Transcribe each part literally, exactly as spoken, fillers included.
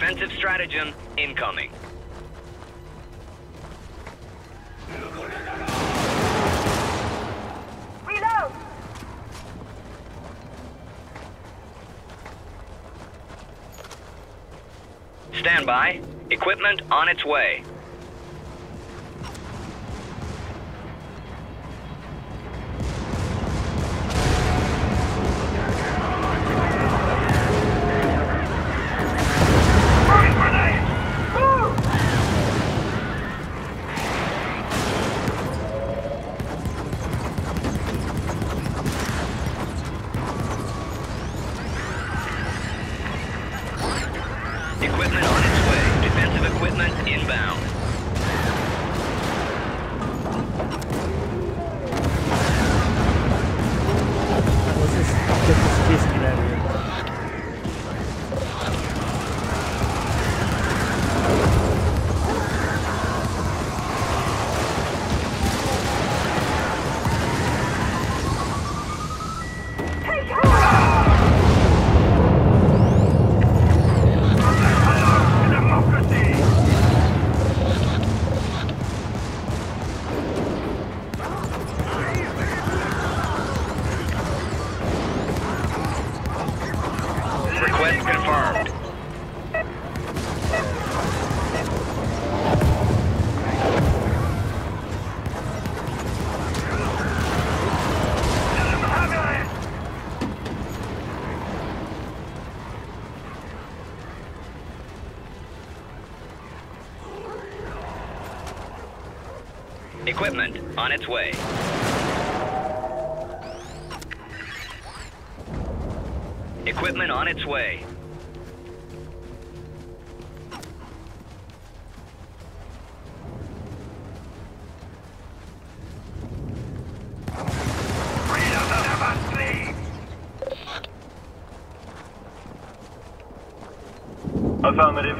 Defensive stratagem incoming. Reload! Stand by. Equipment on its way. Equipment on its way. Defensive equipment inbound. Let's just get this biscuit out of here. Request confirmed. Equipment on its way. Equipment on its way. Affirmative.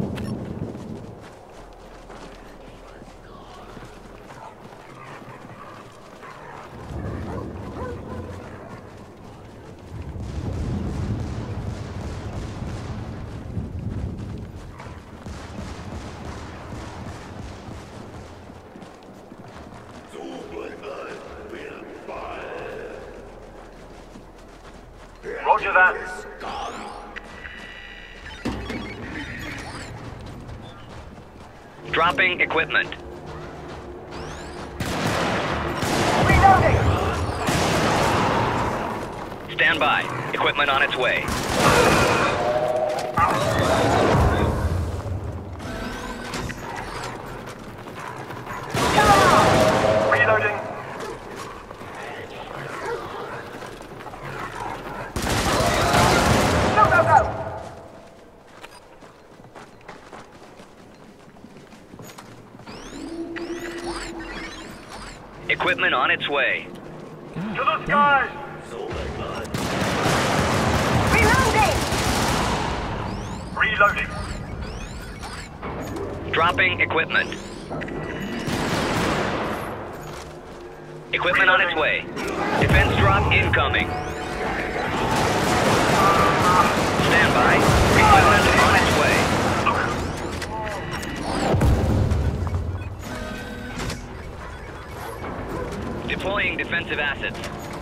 Roger that. Dropping equipment. Reloading! Stand by. Equipment on its way. Reloading. Go, go, go! Equipment on its way. To the skies. Reloading! Reloading. Dropping equipment. Equipment on its way. Defense drop incoming. Stand by. Equipment on its way. Deploying defensive assets.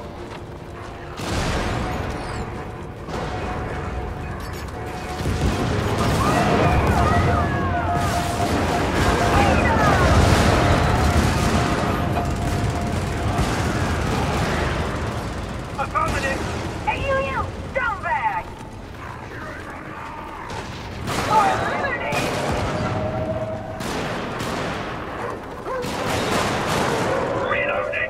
Affirmative. Hey, you, you! Scumbag! Reloading.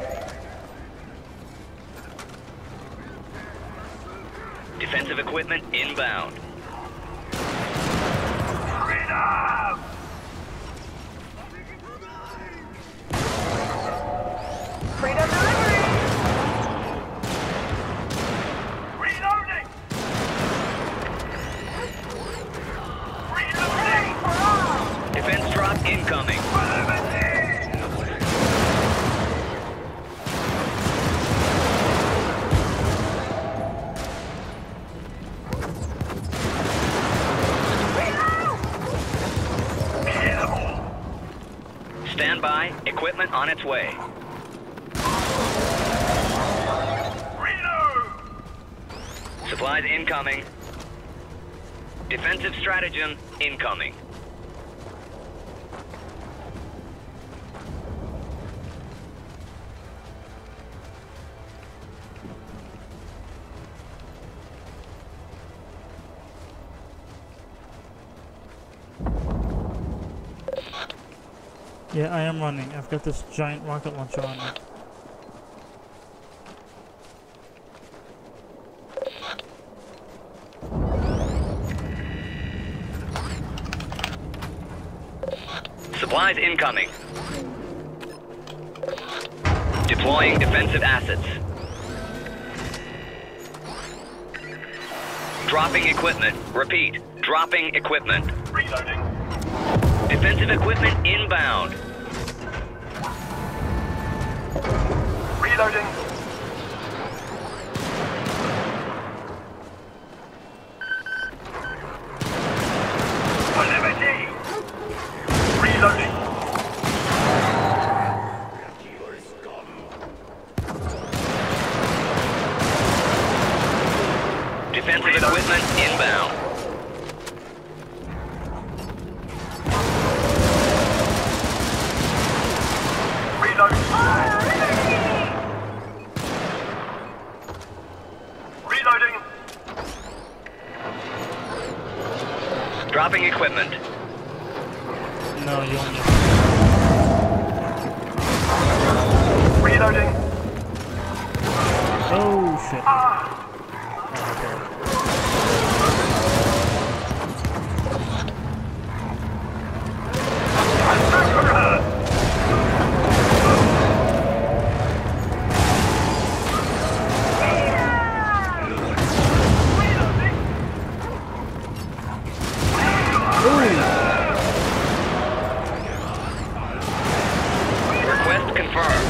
Defensive equipment inbound. Freedom. Freedom delivery! Reloading. Ready for all! Defense drop incoming. Reload! by. Equipment on its way. Reload! Supplies incoming. Defensive stratagem incoming. Yeah, I am running. I've got this giant rocket launcher on me. Supplies incoming. Deploying defensive assets. Dropping equipment. Repeat. Dropping equipment. Reloading. Defensive equipment inbound. Reloading. For liberty. Reloading. Defensive equipment inbound. Reloading. Reloading. Dropping equipment. No, you only. Reloading. Oh shit. Ah. Request confirmed.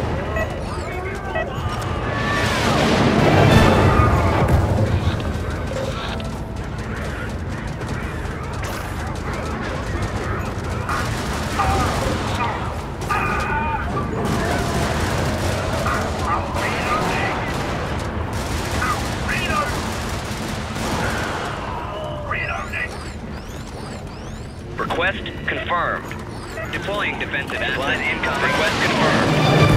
Request confirmed. Deploying defensive assets incoming. Request confirmed.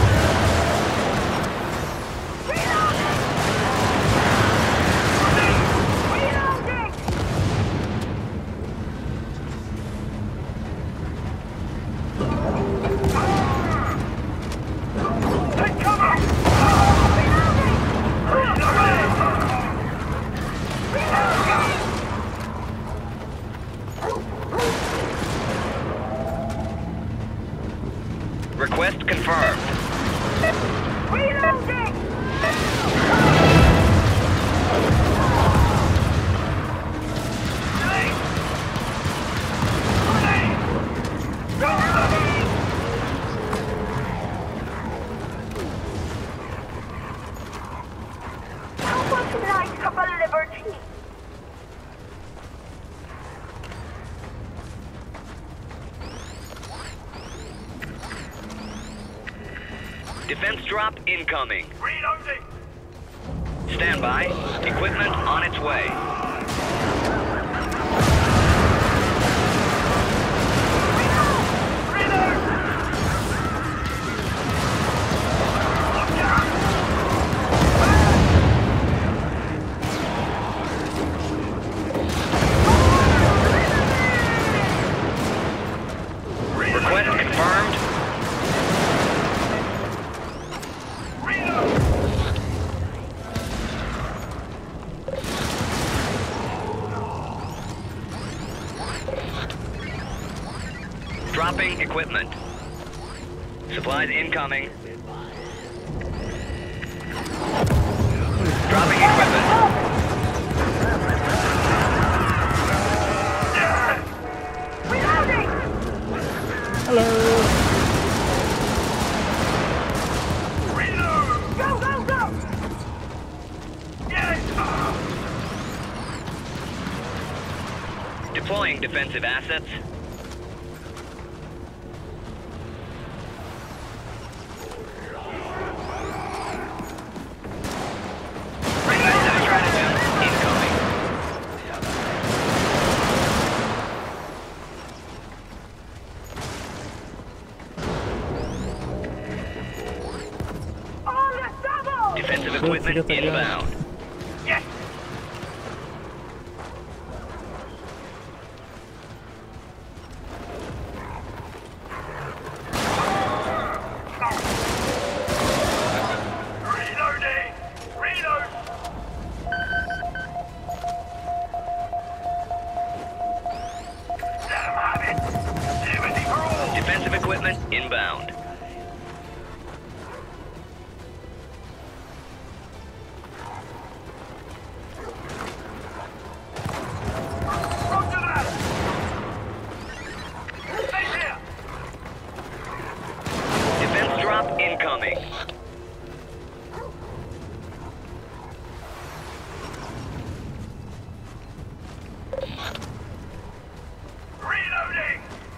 Take cover. Request confirmed. Defense drop incoming. Reloading. Stand by. Equipment on its way. Request confirmed. Dropping equipment. Supplies incoming. Dropping equipment. Hello. Reload. Go, go, go! Yes. Deploying defensive assets. equipment forget that guy. inbound. Yes. Reloading. Reload. Let 'em have it. Liberty for all. Defensive equipment inbound. Roger that. Stay here. Defense drop incoming. Reloading.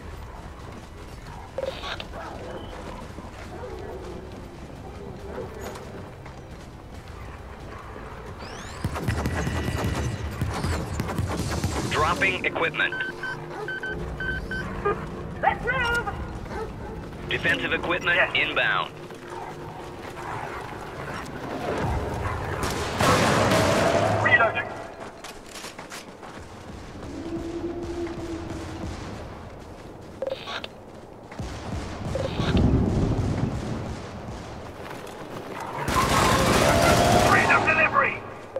Dropping equipment. Let's move! Defensive equipment Yes. inbound. Reloading. Freedom delivery.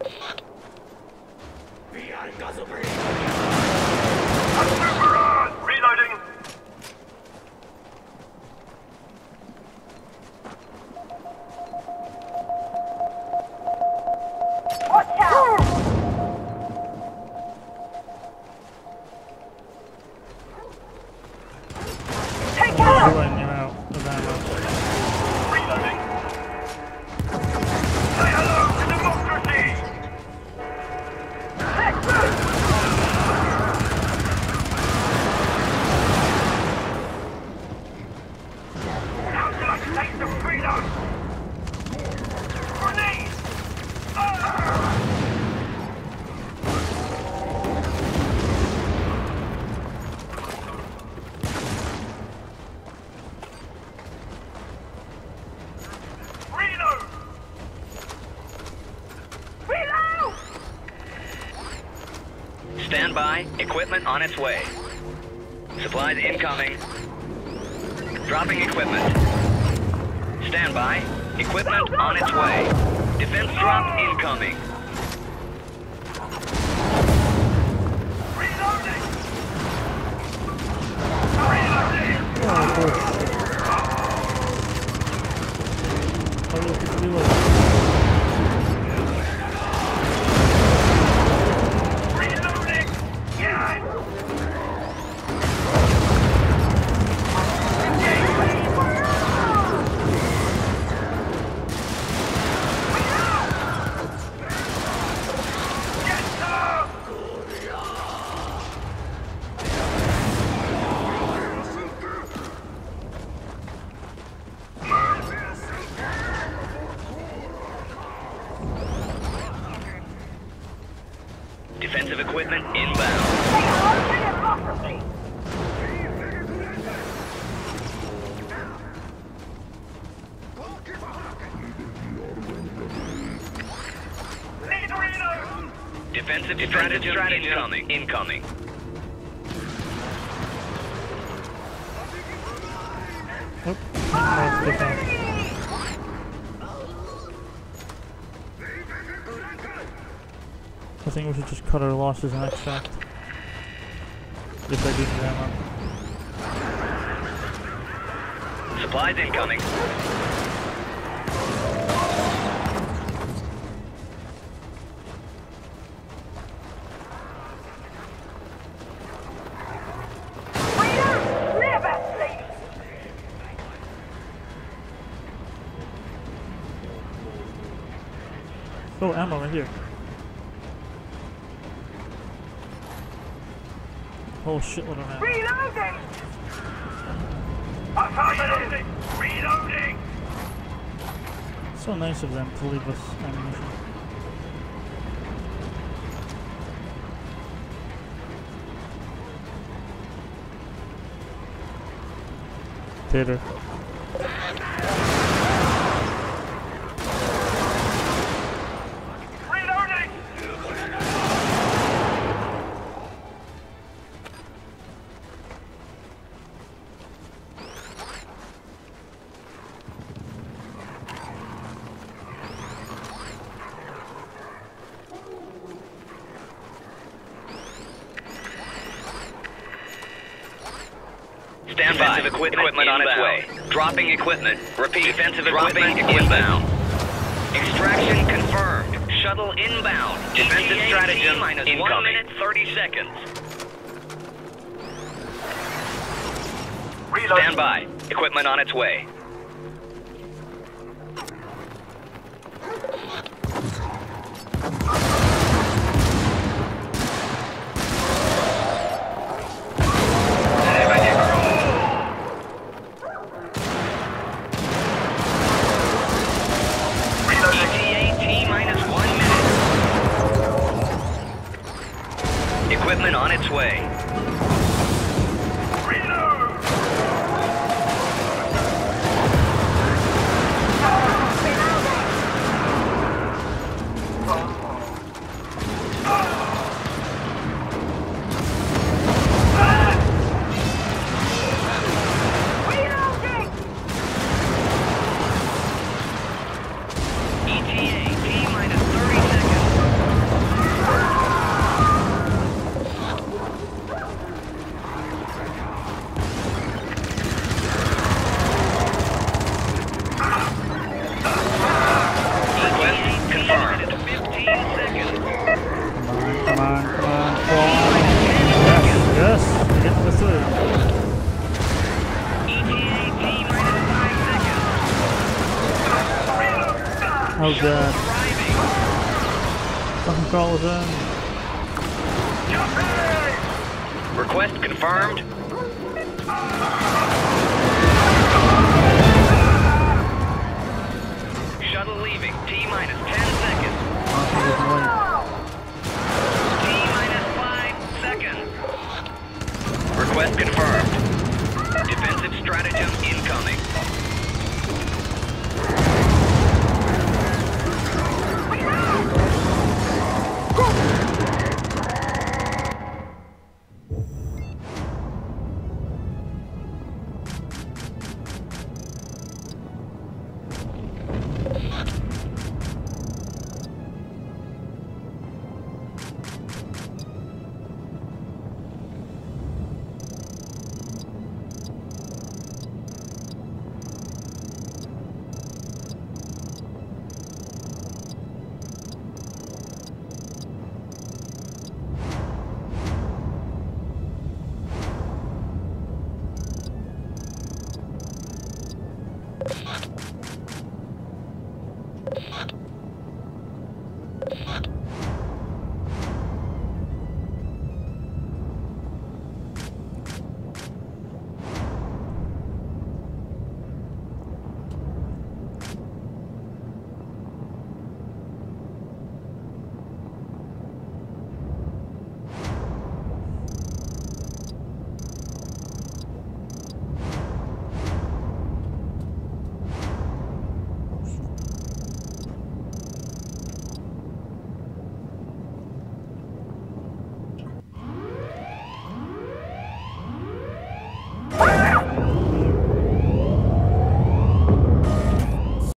I'm super on. Reloading. Watch out! Take We're out! letting him out of ammo. Reloading. Say hello to democracy. Let's move! How can I taste the freedom? Grenade. Ah! Reload. Reload! Stand by. Equipment on its way. Supplies incoming. Dropping equipment. Stand by. Equipment on its way. Defense drop incoming. Reloading. Reloading. Oh, bullshit. Oh, look, it's reloading. Reloading. Yeah. Get some. Defensive equipment inbound. Say hello to democracy! Need to reload. Defensive stratagem incoming. Incoming. Oh, that's different. I think we should just cut our losses and extract. If I do need ammo. Supplies incoming. Reload! Never sleep! Oh, ammo right here. Whole shitload of ammo. Reloading! I'm reloading. Reloading. So nice of them to leave us ammunition. Tater. Stand by. Defensive equipment, equipment on its way. Dropping equipment. Repeat. Defensive equipment inbound. Extraction confirmed. Shuttle inbound. Defensive stratagem minus incoming. one minute thirty seconds. Reload. Stand by. Equipment on its way. Equipment on its way. Reload. Reloading! E T A T minus thirty seconds. Come on, come on, come on. Yes, yes, get this through. Oh god. Fucking call us in. Request confirmed. Shuttle leaving. T minus ten seconds. T minus five seconds. Request confirmed. Defensive stratagem incoming.